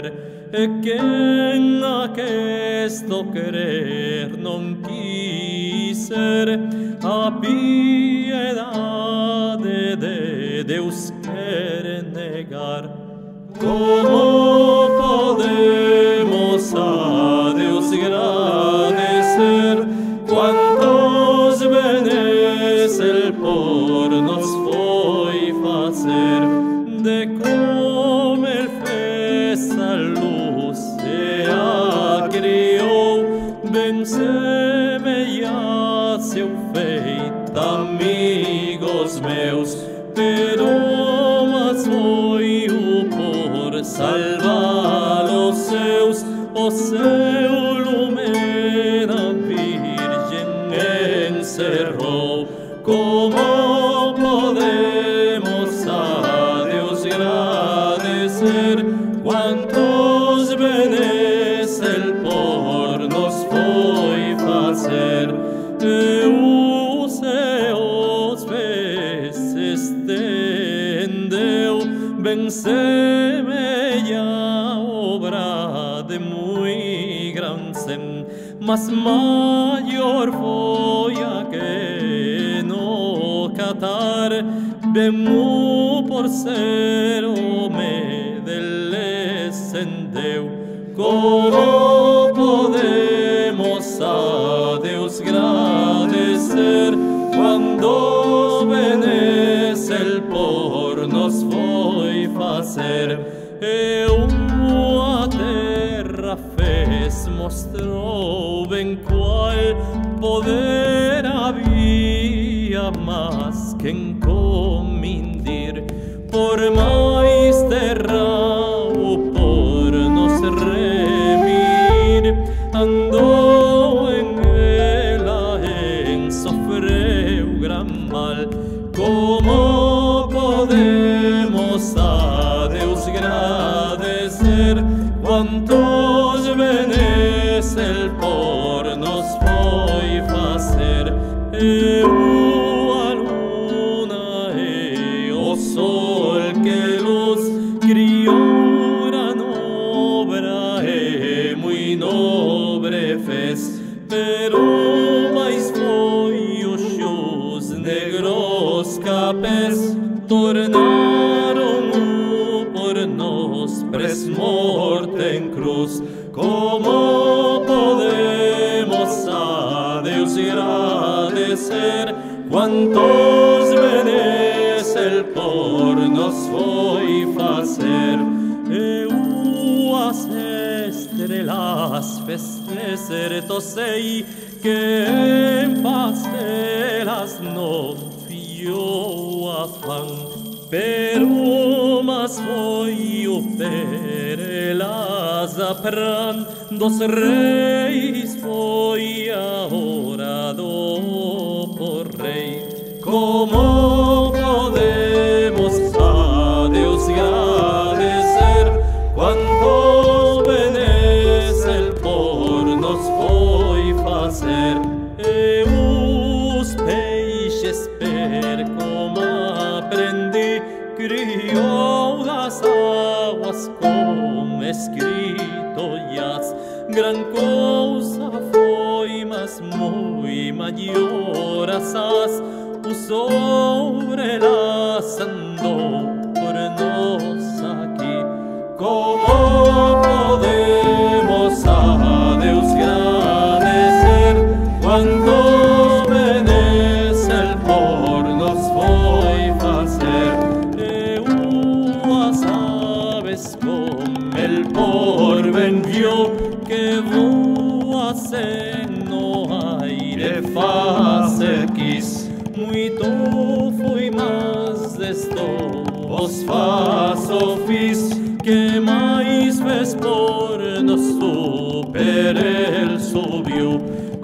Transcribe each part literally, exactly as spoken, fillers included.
e quen aquesto querer non quiser, a piedade de Deus quer negar. Como podemos a Deus agradecer quantos benes el por nos foi fazer, de como el fez a luz e a criou, ben semelhante seu feito, amigos meus, pero mas foi o por salvar os seus, o seu lume na Virgem encerrou. Como podemos a Deus agradecer quantos benes el por nos foi fazer, e os seus pés estendeu, ben semelha obra de muy gran sen, mas maior foi a que no catar, bemu por ser home dele descendeu. Como podemos a Deus agradecer quando benes el por nos foi fazer, e a terra fez mostrou ben qual poder havia, mas que encomendir por mais terra o por nos remir, andou en ela en sofreu gran mal. Como podemos a Deus agradecer quantos benes el por nos foi fazer, e a luna e o sol que luz criou gran obra e muy nobre fez, pero mais foi os seus negros capes tornaron por nos pres morte en cruz. Como podemos a Deus agradecer quantos benes el por nos foi fazer, e as estrelas festecer tosei, que en paz delas no fiou afán, pero mas foi o perelas apran dos reis, foi a hora do por rei. Como podemos a Deus agradecer quantos benes el por nos foi fazer, e os peixes per como aprendi criou das águas como escrito jaz, gran cousa foi, mas muy maior asaz, o sobre las andou por nos aqui. Como podemos a Deus agradecer quantos benes el por nos foi fazer, e as aves com el por ben viu, que voas en no aire face quis, muito foi mas desto vos faço fiz, que mais vez por nos super el subiu.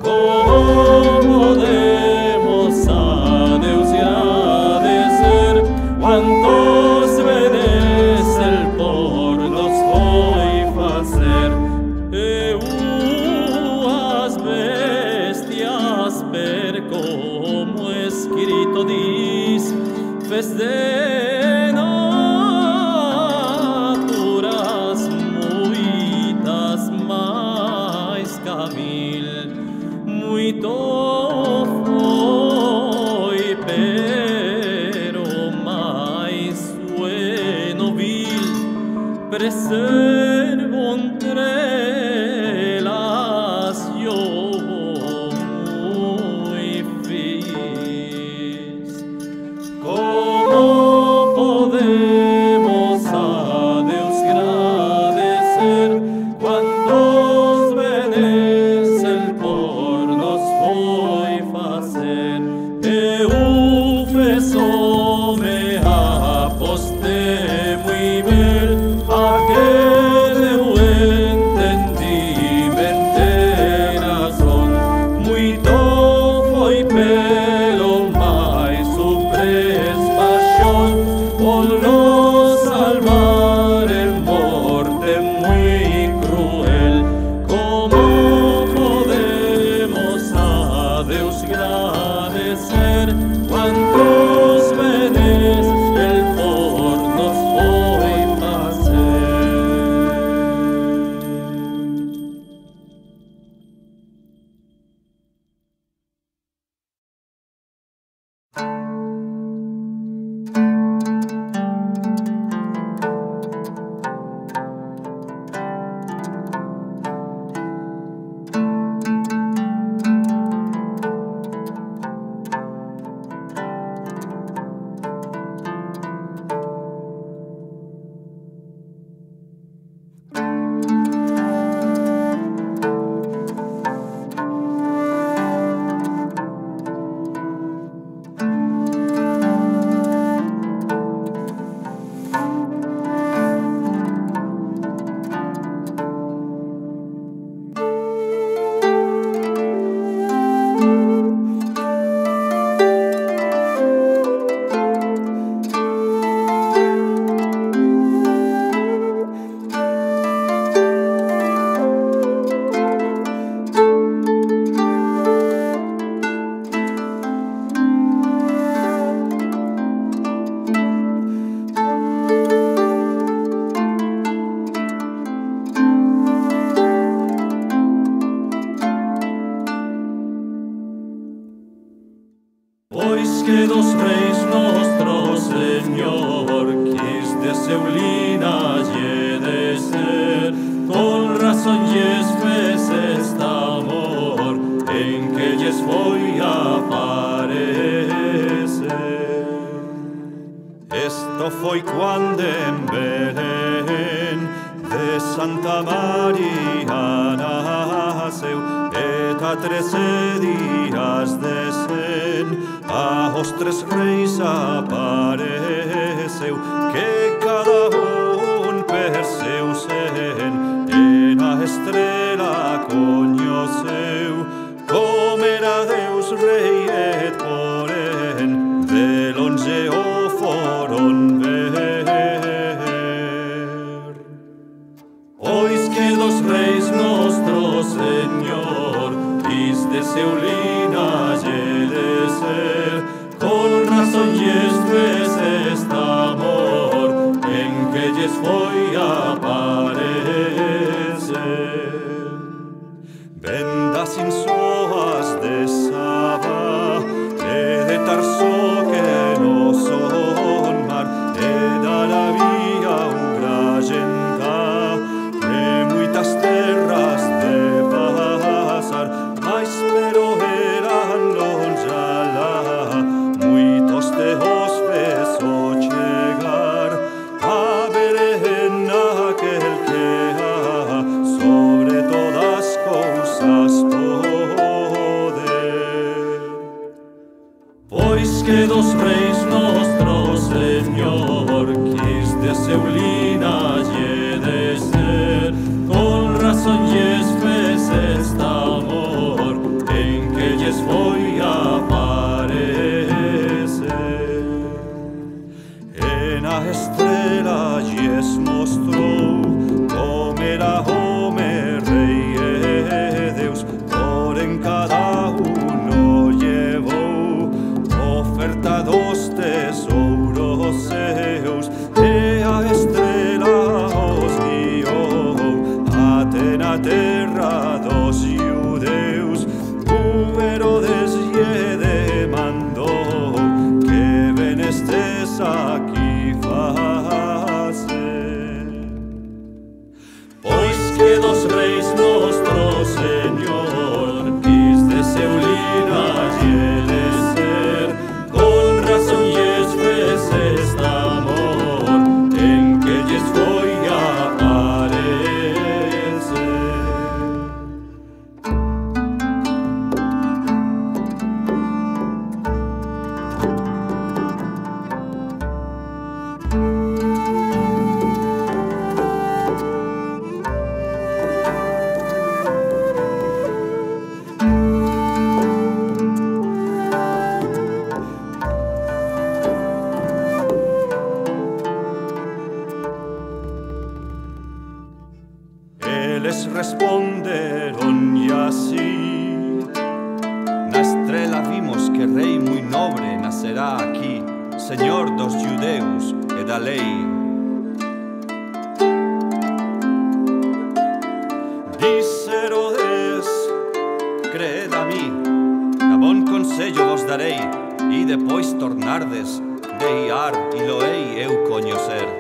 Como podemos a Deus agradecer quantos benes el por nos foi fazer, e as bestias per como escrito diz, fez de naturas muy mil, muito foi, pero mais sueno vil, preservo entre las yo muy feliz. ¿Cómo podemos a Deus agradecer cuantos venes el por nos foi facer? Eu feso me apostei muy bel a que eu entendi ben razón, muito foi pelo mais su pasión por nos salvar en morte muy cruel. ¿Cómo podemos a Deus agradecer cuantos venes el por nos foi facer? Pois que dos reis nostro Señor quis de seu linaje de ser, con razón lles fez este amor en que lles foi aparecer. Esto foi cuando en Belén de Santa María naceu, et a trece días de sen a os tres reis apareceu, que cada un per seu sen en a estrela coñeceu, com era Deus rei et porén de longe o foron ver. Pois que dos reis nostro Señor quis de seu linaje de ser, con razón lles fez este amor en que lles foi aparecer. Vendas insoas de Saba e de Tarso que no son mar, e da la vía un grallenta de muitas terras de pasar, mas pero eran longe alá, muitos de os feso chegar a ver en aquel que ha sobre todas cousas poder. Pois que dos reis nostro Señor quis de seu linaje de ser, con razón lles fez este amor en que lles foi aparecer. En a estrela lles mostrou como era home rei e Deus, porén cada uno llevou oferta dos tesouros seus, e a estrela os guiou até na terra dos judeus. dos reis nostro Señor, quis de seu linaje de ser, con razón yes fes este amor, en que yes foi a aparecer. Eles responderon y así: na estrela vimos que rei muy nobre nacerá aquí, Señor dos judeus e da lei. Dice Herodes: creed a mí, a bon consello vos darei, e depois tornardes de iar e lo hei eu coñecer.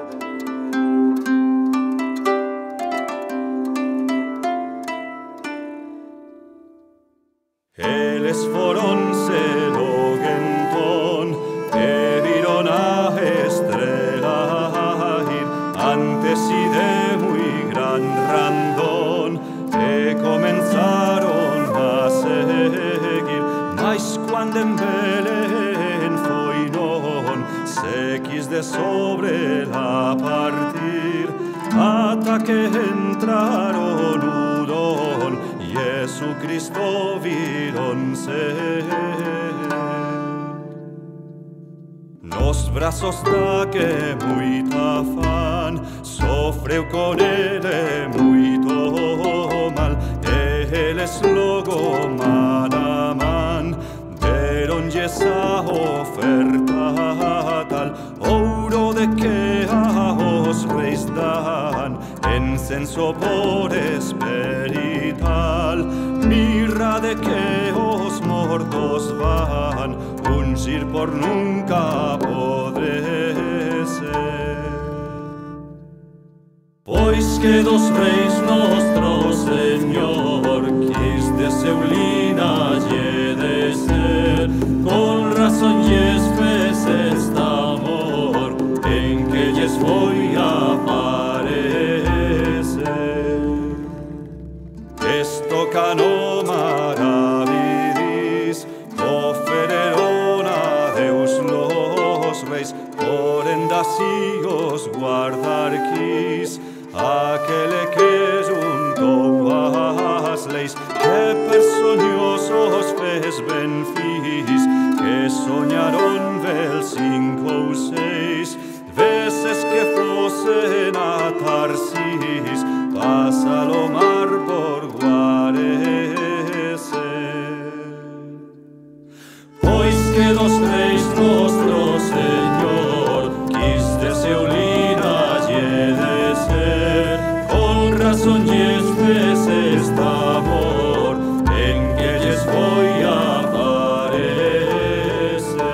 Eles foronse logo entón, e viron a estrela ir, antes y de muy gran randón, e comenzaron a seguir. Mas cuando en Belén foi non, se quis de sobre la partir, ata que entraron udon, Jesucristo viron ser. Nos brazos da que muita fan sofreu con ele muito mal, eles logo man a man deron esa oferta tal, ouro de que a os reis dan, incenso por esperital, mirra de que os mortos van, ungir por nunca podré ser. Pois que dos reis nostro Señor, quis de seu linaje de ser, con razón yes fes este amor, en que yes foi a aparecer. Esto cano maravillis, ofereron a Deus los reis, por endasíos guardar quis, aquele que juntou as leis, que personiosos fes ben fis, que soñaron vel cinco ou seis veces que fosen a Tarsis, pasa lo mar por guarecer. Pois que dos reis nostro Señor, quis de seu linaje de ser, con razón yes fes este amor, en que yes foi a aparecer.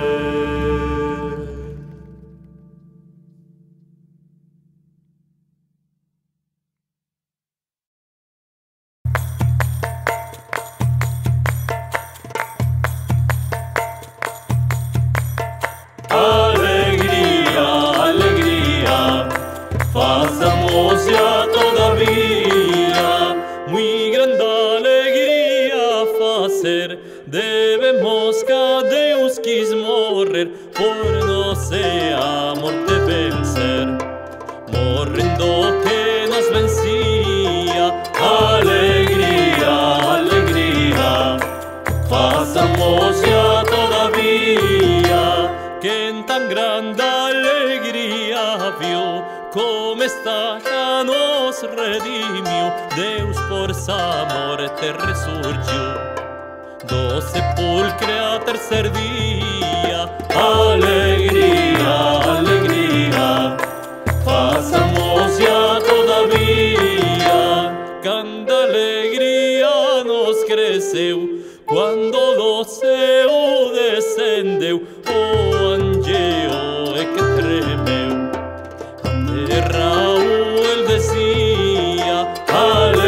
Alegría, alegría, pasamos ya todavía, muy grande alegría facer, debemos que Deus quis morrer, por nosso amor te vencer, morrendo que nos vencía. Alegría, alegría, pasamos ya todavía, que en tan grande alegría vio, como está ya nos redimió, Deus por su amor te resurgió, do sepulcre a tercer día. Alegría, alegría, pasamos ya todavía, canta alegría nos cresceu, quando do céu descendeu, o anjo é que tremeu, a terra o el decía.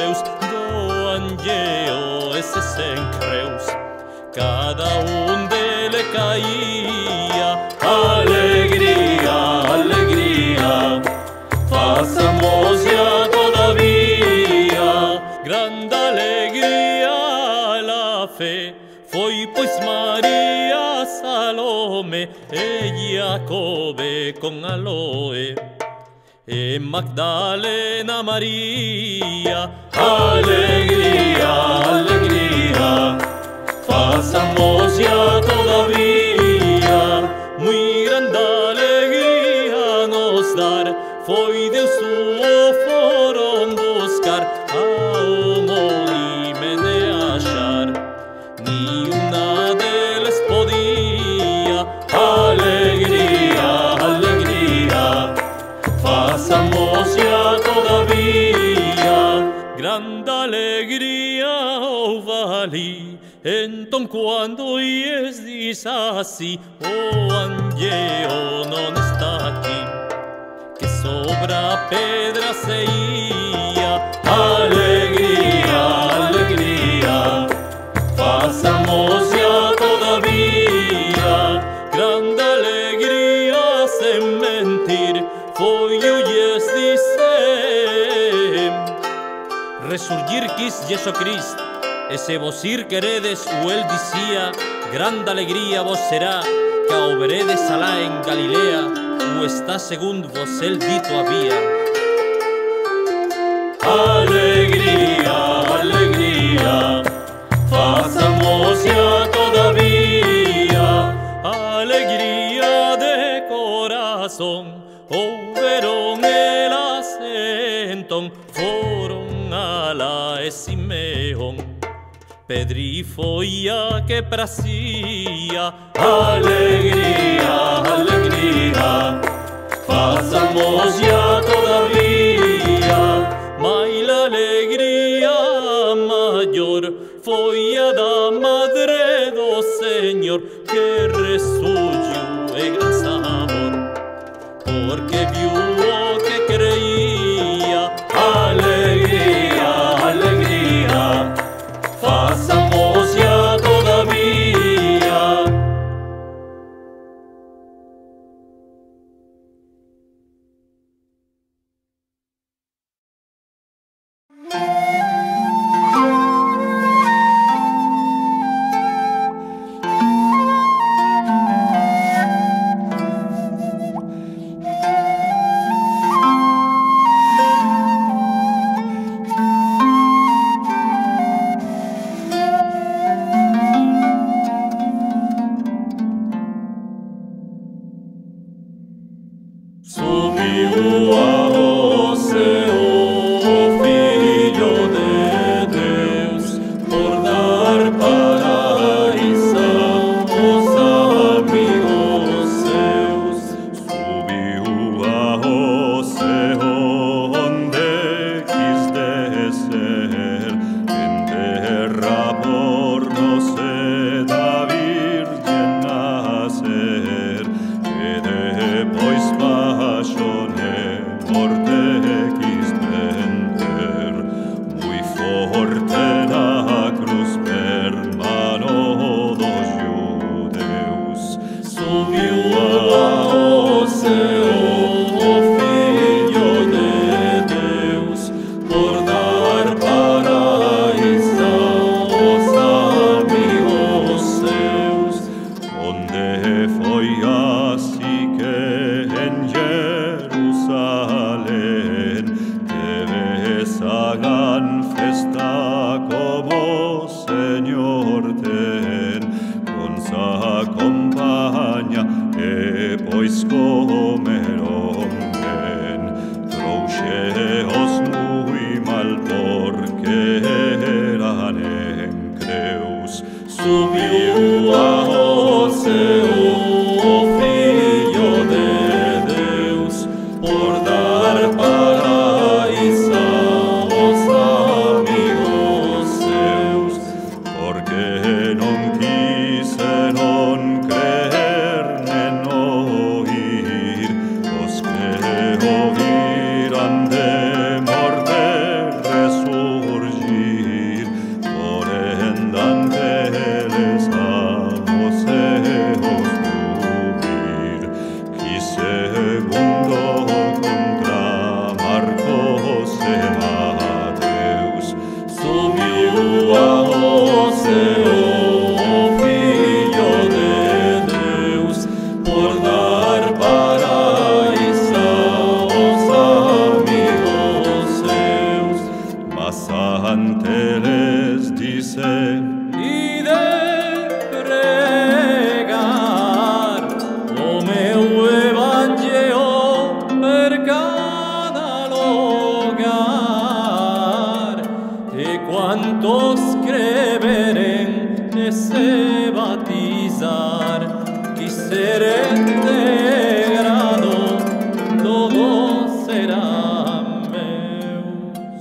Deus do angeo esse sem creus. Cada um dele caía. Alegria, alegria, façamos já todavia. Grande alegria la fé foi, pois Maria Salome e Jacobe com Aloe e Magdalena Maria. Alegria, alegria, façamos já todavia. Muy grande alegria nos dar, foi Deus o foram buscar, ao molime de achar, nenhuma deles podia. Alegria, alegria, façamos já todavia. Grande alegria o vale. Então quando ies diz assim, o angelo não está aqui, que sobra pedra se ia. Alegria, alegria, façamos já todavia. Grande alegria sem mentir, foi o ies dizer. Resurgir quis Jesucristo, e se vos ir queredes, o él dicía, grande alegría vos será, que ao veredes alá en Galilea, o está segundo vos el dito había. Alegría, alegría, façamos já todavía. Alegría de corazón, houveron el asentón, foron alá e Simeón. Pedri foi a que pracia. Alegria, alegria, façamos já todavia. Mas a alegria maior foi a da Madre do Senhor, que ressurgiu e gran sabor, porque viu o que creia. Alegria, alegria, façamos já todavia. seu, Filho de Deus, por dar paraíso aos amigos seus. Mas ante les dice: E de pregar o meu evangelho per cada lugar, e quantos creveren e se batizar e ser integrado, todos serán meus.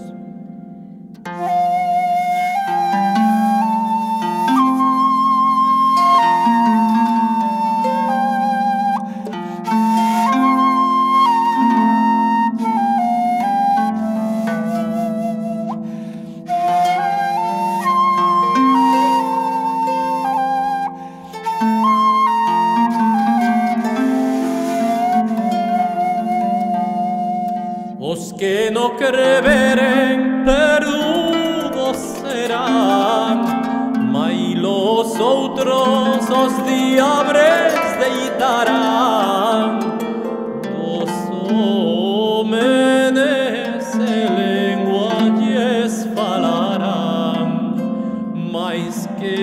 Os que no creveren perdudos serán, mas los outros os diabres deitarán. Dos homenes e lenguajes falarán, mais que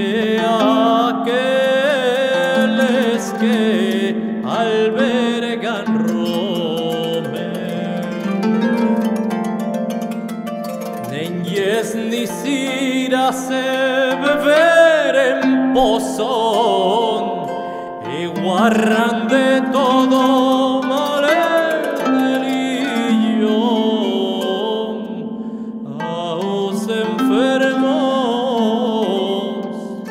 aqueles que albergan ni sira se beber en pozón, y guarran de todo mal delillo aos enfermos.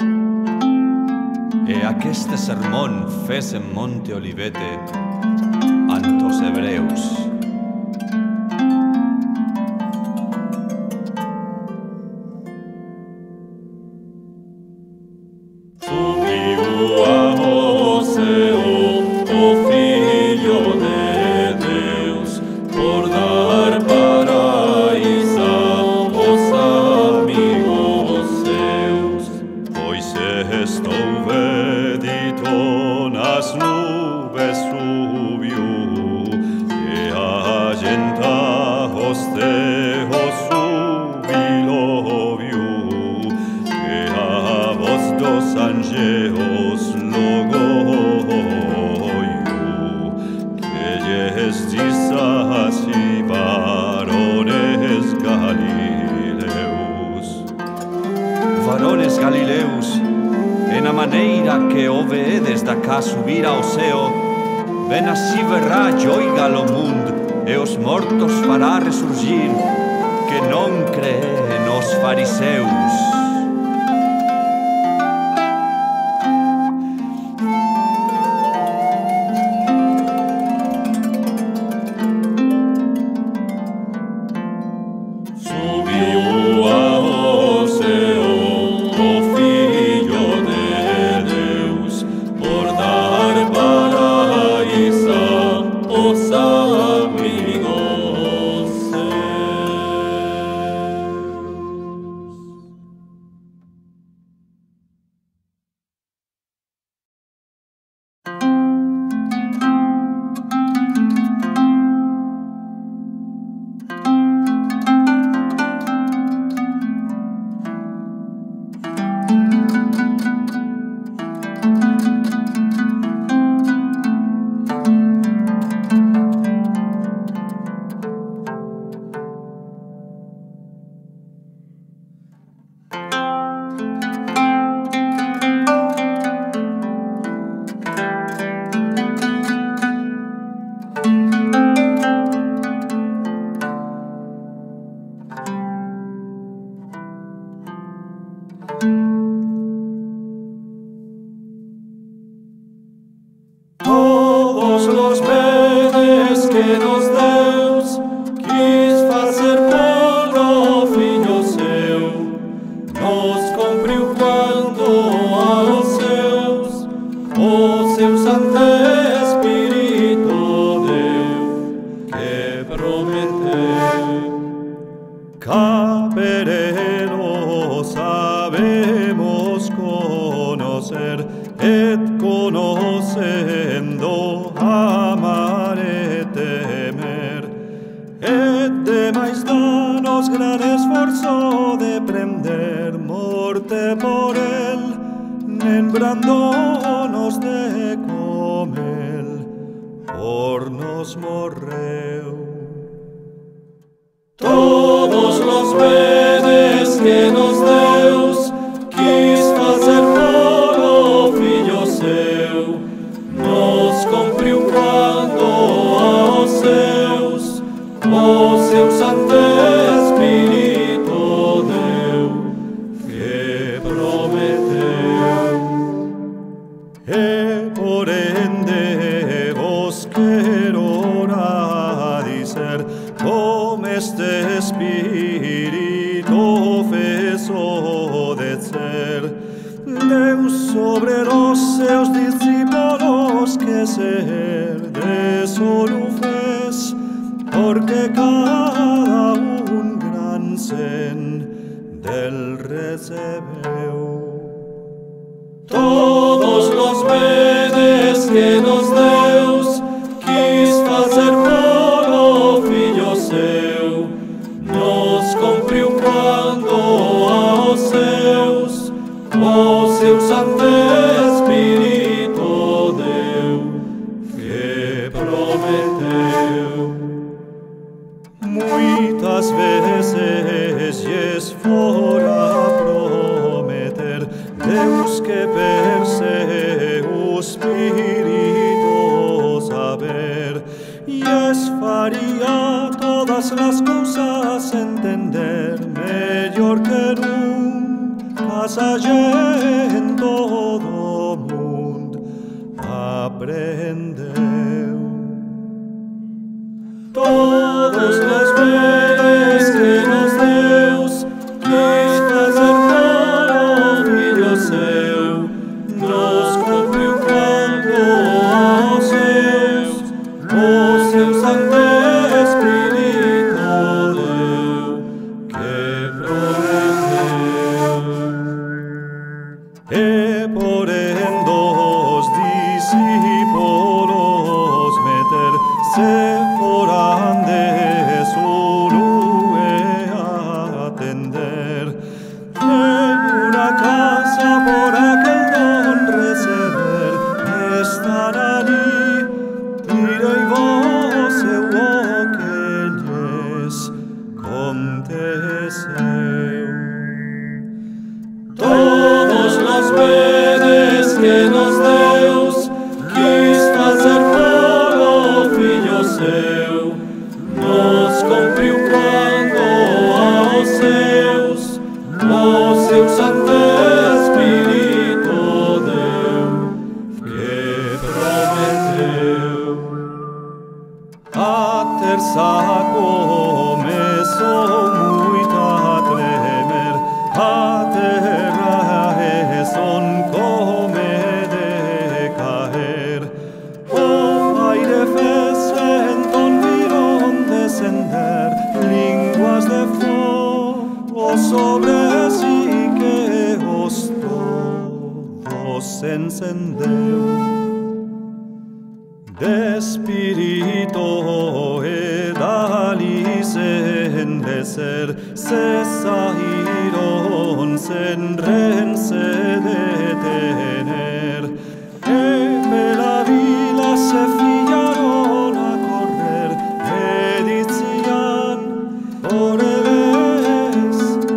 E aqueste sermón fes en Monte Olivete antos hebreus. Varones Galileus, en a maneira que o veedes da cá subir ao ceo, ben así verrá joiga o mundo e os mortos fará resurgir, que non creen os fariseus. Todos los bienes que nos Deus quis facer polo Filho seu, nos cumpriu quando aos seus o seu Santo Espírito deu, que prometeu. Capereno sabemos conocer, et conocendo amar et temer, et demais danos gran esforzo de prender morte por él, nembrándonos de comel, por nos morreu. Todos los benes que nos Deus quis fazer por filho seu, nos cumpriu quando aos seus o seu Santo Espírito deu, que prometeu. E por ende vos quero orar dizer, como este Espírito fez obedecer Deus sobre los seus discípulos que ser de solo fez, porque cada un gran sen del recebeu. Todos los benes que nos Deus quis fazer por filho seu, nos cumpriu quando aos seus o seu Santo Espírito deu, que prometeu. Muitas vezes lhes fora prometer Deus que per seus espíritos saber, lhes faria todas las cousas entender mellor que nunca en todo mundo aprendeu. Todos los benes que nos Deus quis fazer por filho seu, nos cumpriu quando aos seus o seu Santo Espírito deu, que prometeu. E por en dos discípulos meter se foran de Solue atender, en una casa por aquel don receber, están allí, direi vos eu o que lles conteseu. Todos los benes que nos Deus quis fazer por filho seu, nos cumpriu quando aos seus o seu Santo Espírito deu, que prometeu. A terça começou muito a tremer, a terra e son come de caer. O aire fez enton viron descender línguas de fogo sobre si que os todos encendeu. De espírito e dali sen descer, se saíron sen rense detener, e pela vila se fillaron a correr, e dician por eles.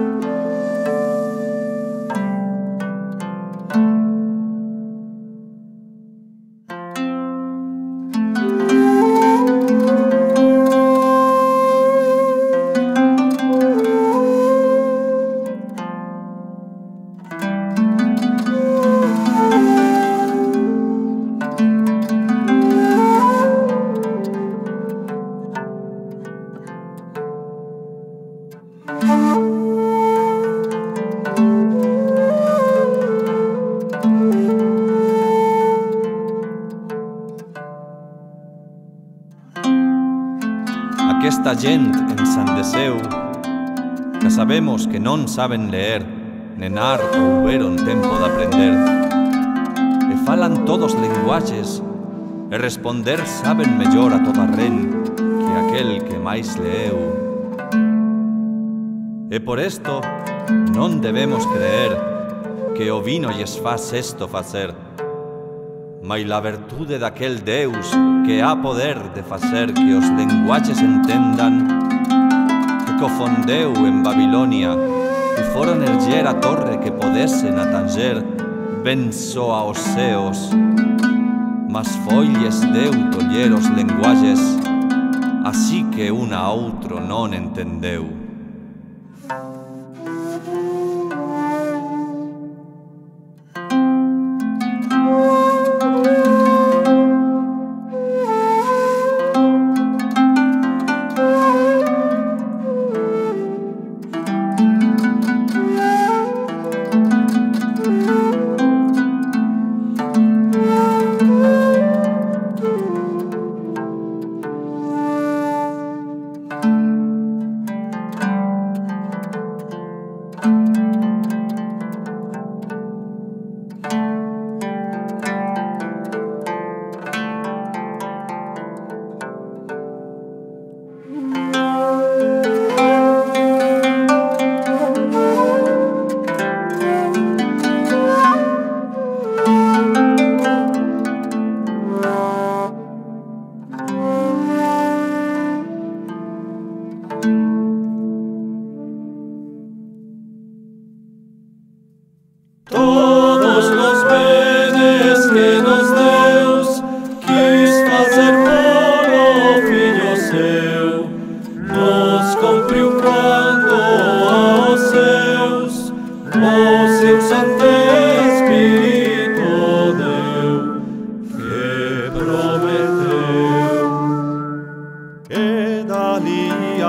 Aquesta gent ensandeceu, que sabemos que non saben leer, nenar ou houberon tempo de aprender, falan todos lenguaxes, e responder saben mellor a toda ren que aquel que máis leeu. E por esto non debemos creer que o vino lles faz esto facer, mai la virtude daquel Deus que ha poder de facer que os lenguaxes entendan, que cofondeu en Babilonia e foron erguer a torre que podesen atanger ben só aos ceos, mas foilles deu toller os lenguaxes, así que un a outro non entendeu. Todos los benes que nos Deus quis fazer por o Filho seu, nos cumpriu quando aos seus o seu Santo Espírito deu, que prometeu. E dali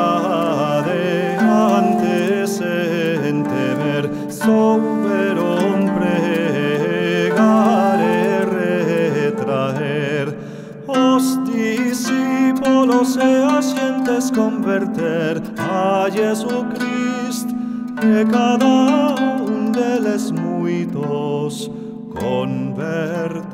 adiante sen temer souberon pregar e retraer os discípulos e as xentes converter a Jesucristo, e cada un deles muitos converteu.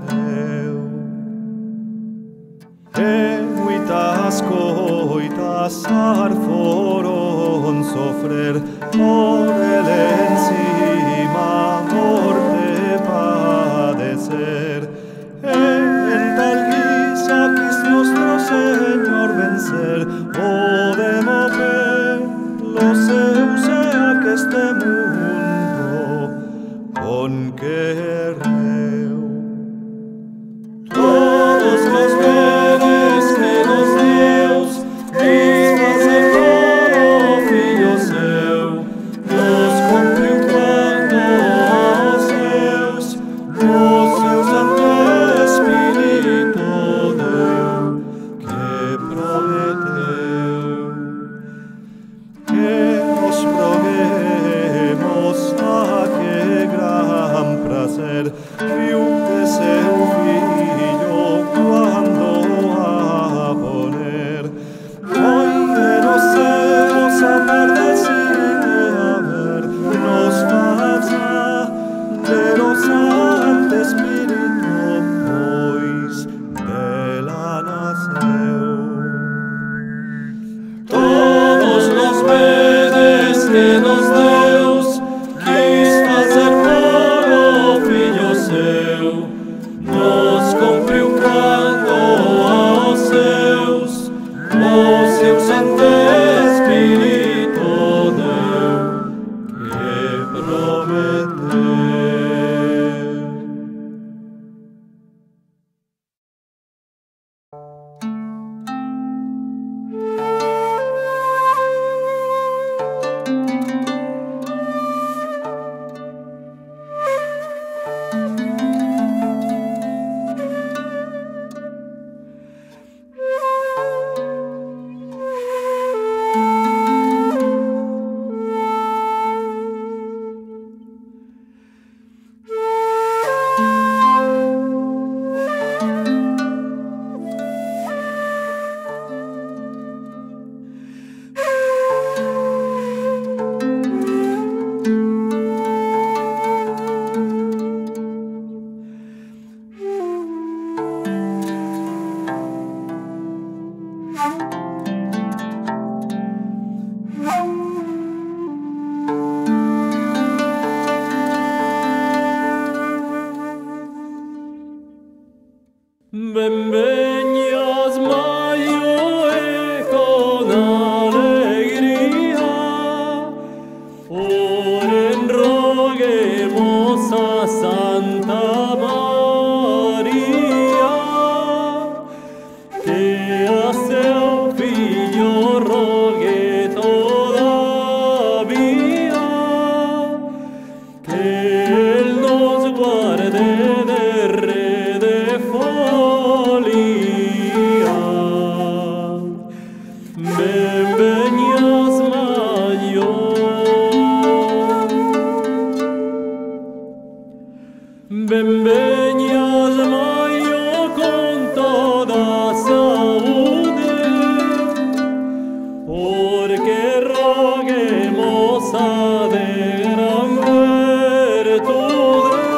E muitas coitas ar foron sofrer por el encima morte padecer. E en tal guisa quis nuestro Señor vencer o de mover los seus e aqueste mundo con querreu. Todos los benes que nos Deus quis fazer por o Filho seu, nos cumpriu quando aos seus o seu Santo Espírito deu, que prometeu. E nos roguemos a que gran prazer viu de seu Filho quando a poner foi de nos celos a perdecir e a ver nos faza de los Santo Espírito, pois dela nasceu. Todos los benes que nos Deus quis fazer por o Filho seu, Benvenias Maioe con alegría, oren roguemos a Santa María, que a seu Filho rogue todavía, que Él nos guarde de rede folía. Benvenias Maio, benvenias Maio con toda saúde, porque roguemos a de gran virtude,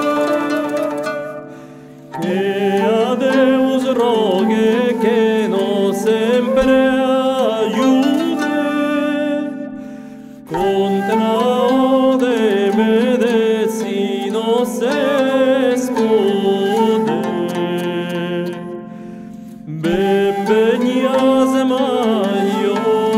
que a Deus rogue que nos sempre ayude contra o de medicinos escude. Benvenias Maio,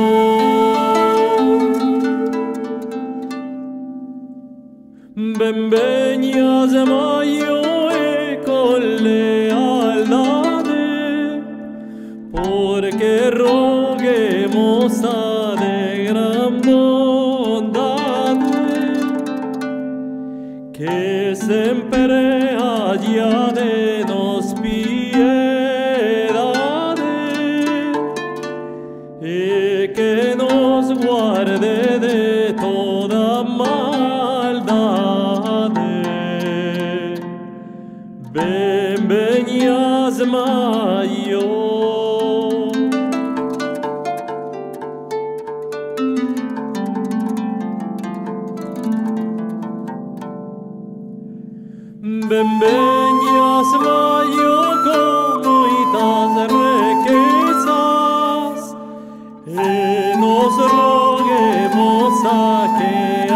benvenias Maio e con lealdade, porque roguemos a de gran bondade, que sempre haya de nos piedade, e que nos guarde de toda maldade. Benvenias Maio, benvenias Maio con muitas riquezas, e nos roguemos a que a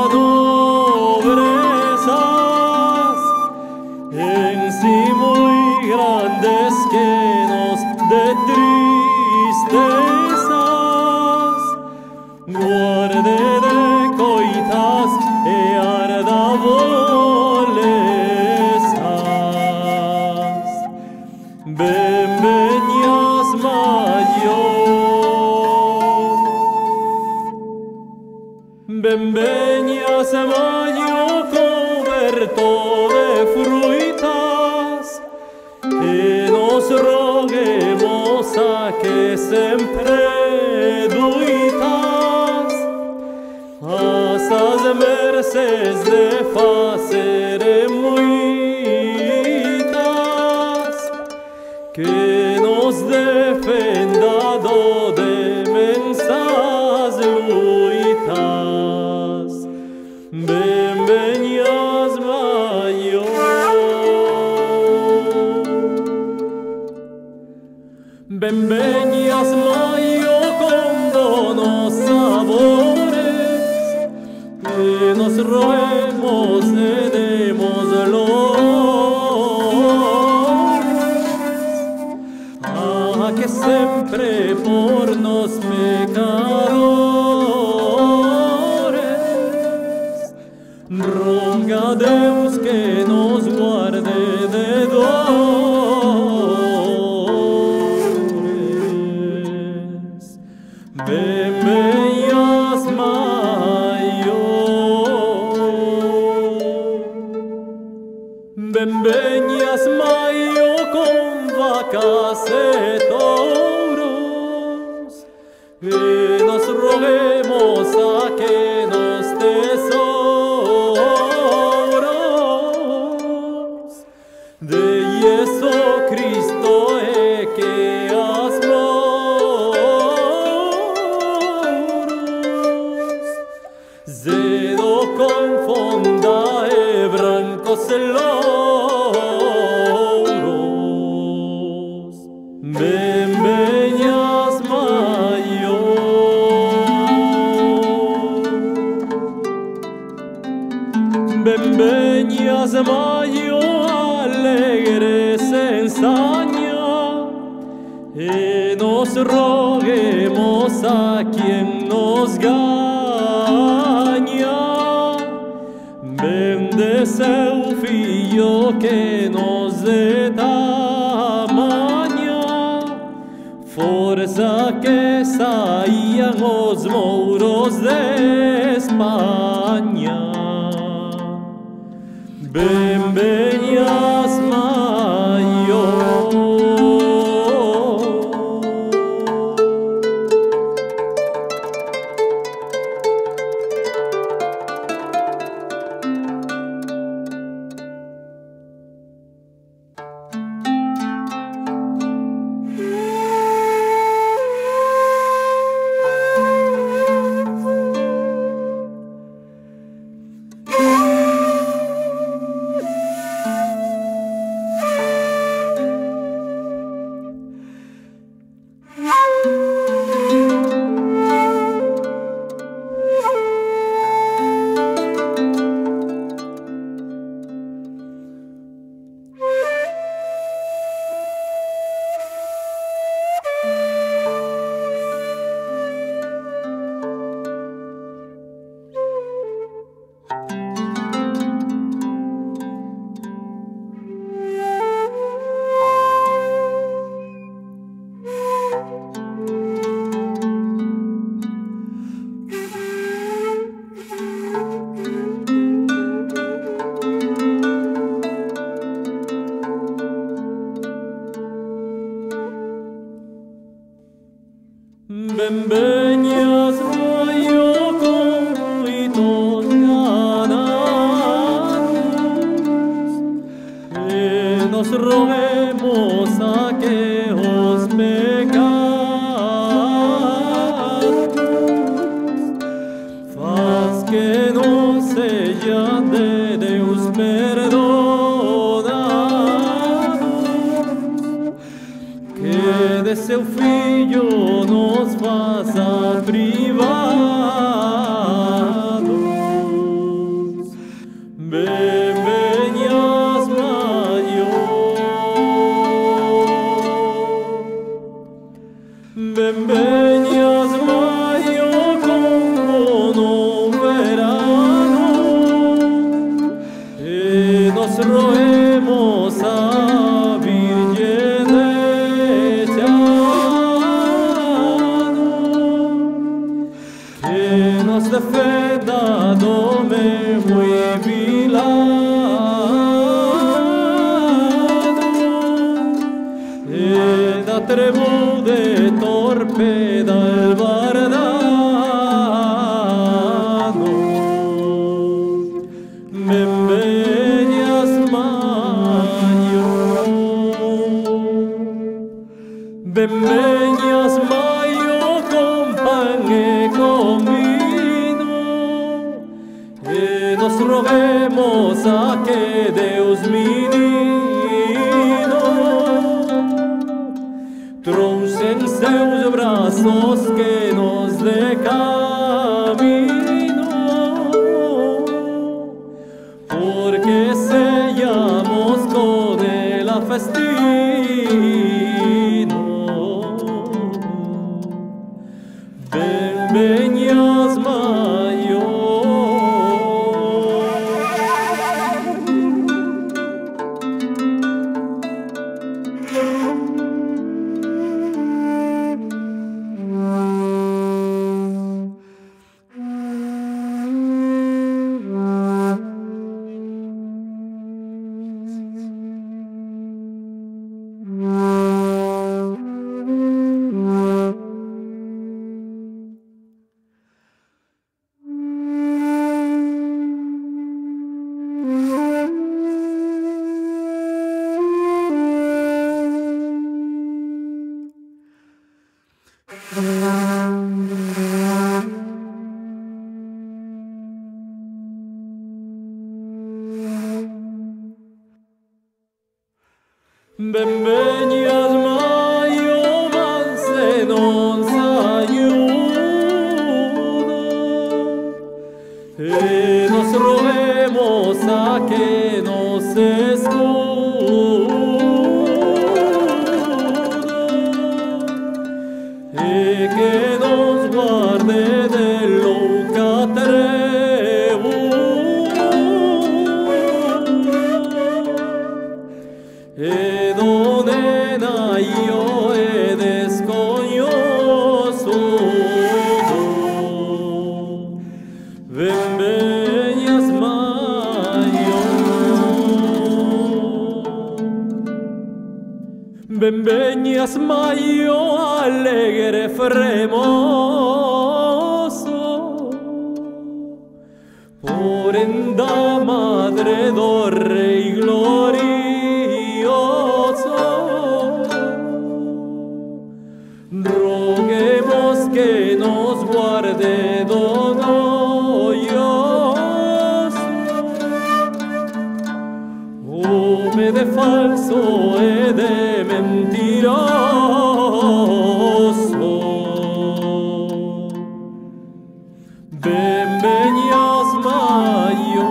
nobrezas en sí muy grandes que nos de tristezas guarde de coitas e arda bolezas. Benvenias Maio, benvenias Maio coberto de fruitas, que nos roguemos a que sempre duitas asas merces de facere muitas, que nos defenda do de mensas luitas. Benvenias Maio, benvenias Maio con bonos sabores, que nos roguemos e demos lores, a que sempre por nos pecadores roga a Deus que nos guarde de dores. Benvenias Maio, benvenias Maio con vacas e touros, que nos roguemos a que nos tesoros de Jesu Cristo e que as moros zedo confonda e brancos louros. Benvenias Maio, benvenias Maio alegres ensaños, y nos roguemos a quien nos gaña. Bendeceu fillo que nos dê tamanha força que saían os mouros de España. Ben veñas maio. Ben veñas maio con moitos gananos e nos roguemos a que os pecados faz que non sellan de Deus perdonados, que de seu fillo nos faça privados. Ben veñas maio, ben veñas maio como no verano e nos roemos a Virgen de que nos defenda do mesmo e vilado e da trebu de torpeda el bardano. Ben veñas maio, ben veñas maio con pan e con vino e nos roguemos a que Deus menino trouxe en seus braços que nos dê camino, porque sellamos con el festino. Ben veñas maio, ben veñas maio, manse non s'aiuda e nos roguemos a que nos escuda. Benveñas maio alegre fremoso, porenda madre do rey glorioso. Roguemos que nos guarde don hoyoso, home de falso e de mentiroso. Benveñas maio,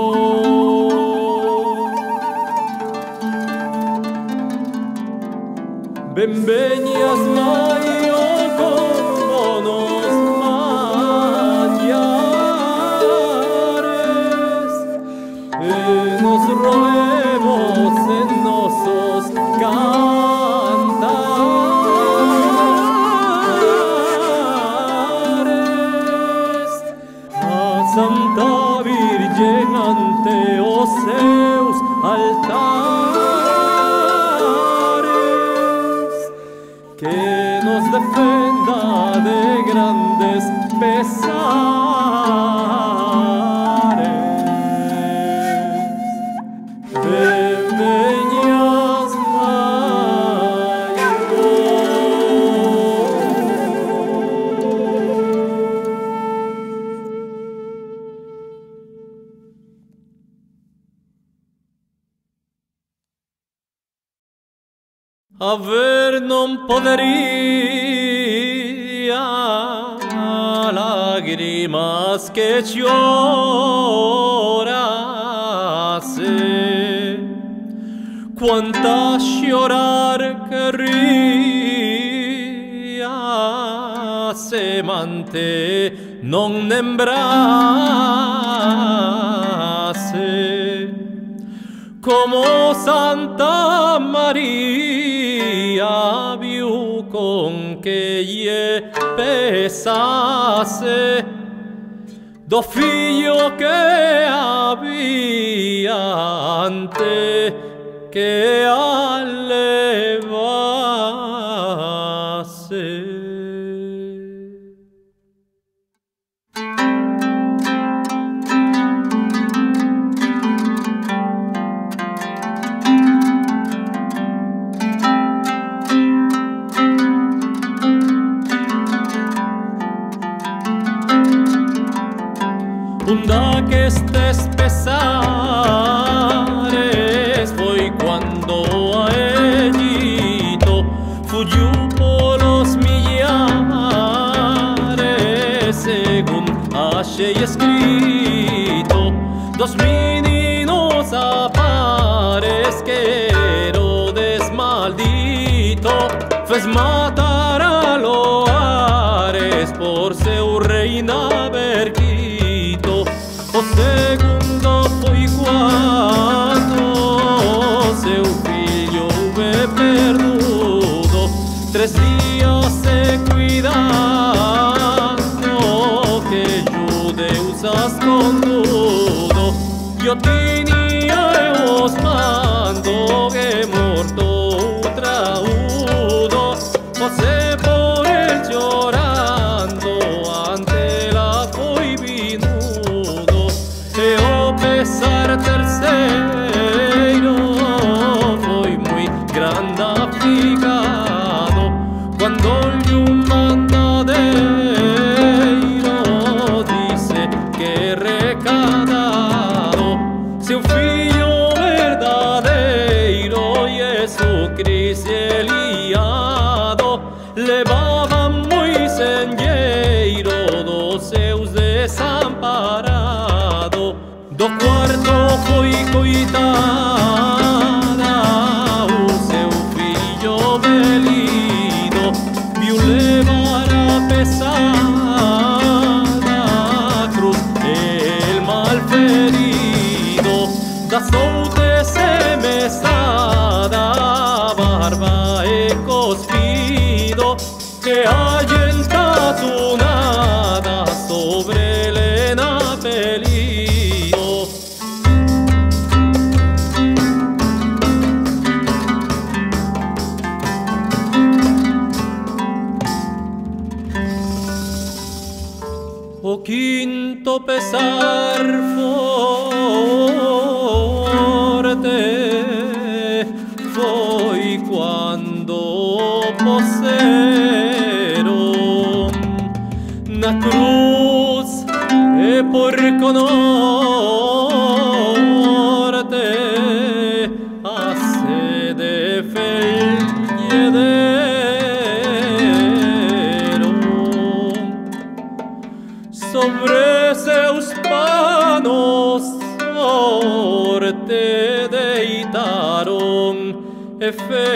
benveñas maio con bonos manjares, e nos roemos en nosos cantares a Santa Virgen ante os seus altares, que nos defenda de grandes pesares. Benveñas maio. Aver non poderia lágrimas que llorase, quanta llorar querría semante non lembrase, como Santa María viu con que lle pesase do fillo que había ante que a levase. Unda que estes pesares foi cuando a Egito fugiu polos millares, según achei escrito, dos meninos a pares que Herodes maldito fez matar a Loares por seu reina verquito. O segundo foi quando seu filho houve perdudo, tres días se cuidando que judeus as condudo. Yo tinha os mando que morto traudo, você por el llorando ante la foi vinudo, e o pesar terceiro foi muito grandificado quando lhe um mandadeiro disse que recadado seu filho verdadeiro Jesucristo Eliado levava muito senheiro dos seus desamparados. Do quarto foi coitada o seu filho velido, viu levar a pesada cruz el mal ferido, das outras semesada barba e cuspido, que allenta su nada sobre Elena Pelio. morte deitaron e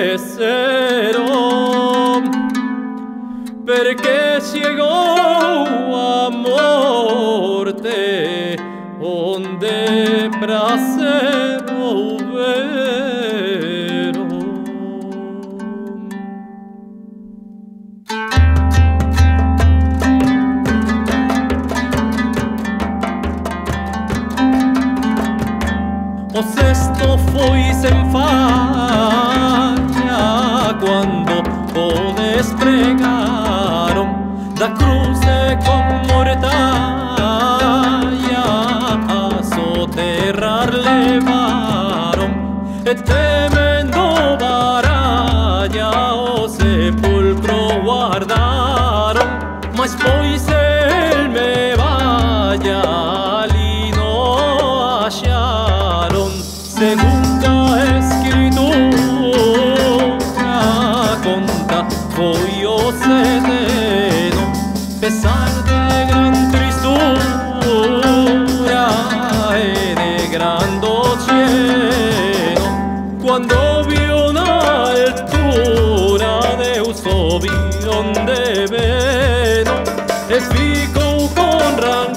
fecero, perché chegou a morte onde prazer houveron. O sexto foi sem falha quando o despregaron da cruz con mortalha a soterrar levaron e temendo baralla o sepulcro guardaron, mas pois el me vaya ali no acharon. Segunda escritura conta foi o sereno, pesar de gran tristura e de gran docieno, cuando vio na altura Deus o vi onde veno e ficou con gran